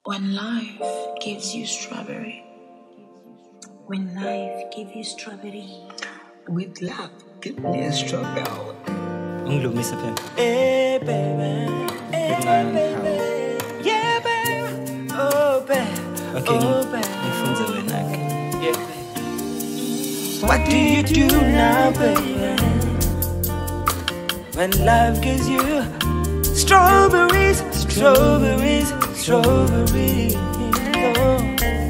When life gives you strawberry. When life gives you strawberry. With love, give me a strawberry. Unglo Mr. Pim. Hey baby, hey baby, yeah baby, oh baby, Okay, oh baby, yeah, baby. What do you do now, baby? When life gives you strawberries, strawberries, strawberries. Oh.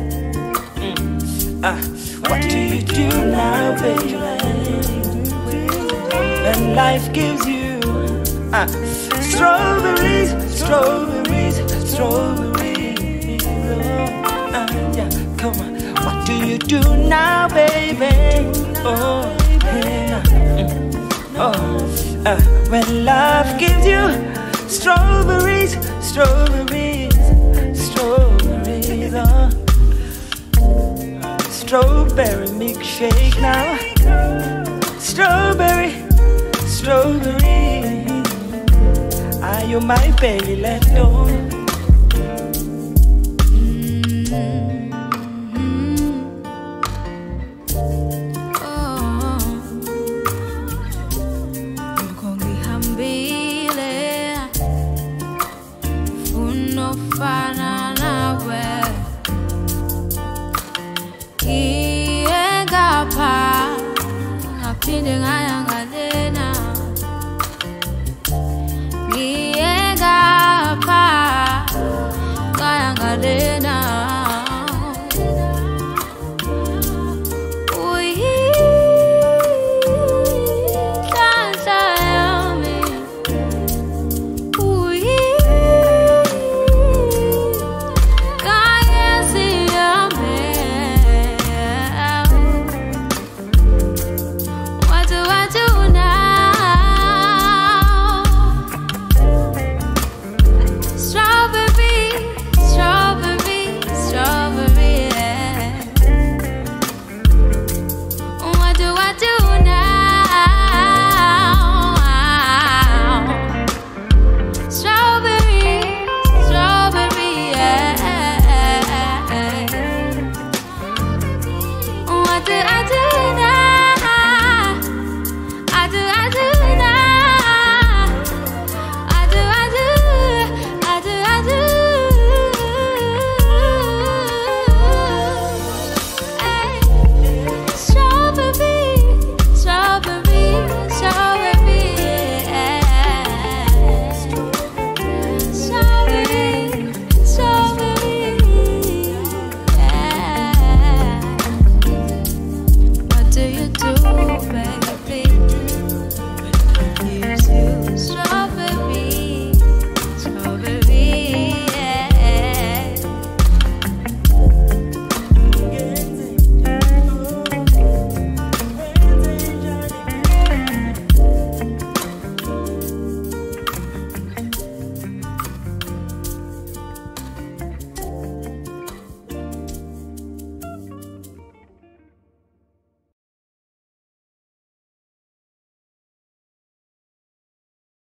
What do you do now, baby? When life gives you strawberries, strawberries, strawberries. Yeah, come on. What do you do now, baby? Oh, yeah. When love gives you strawberries, strawberries, strawberries. Strawberry milkshake now. Strawberry, strawberry. Are you my baby? Let go. Kaya nga